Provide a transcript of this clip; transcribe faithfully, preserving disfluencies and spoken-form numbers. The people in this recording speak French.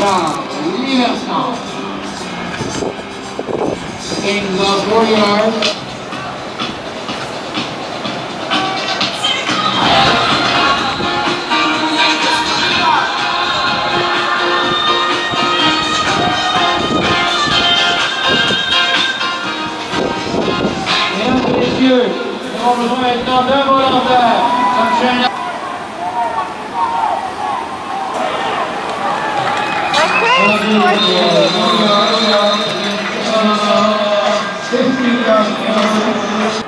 Charles Liversan. In the four yards. Mesdames et messieurs, nous avons besoin maintenant d'un volontaire. fifty yards.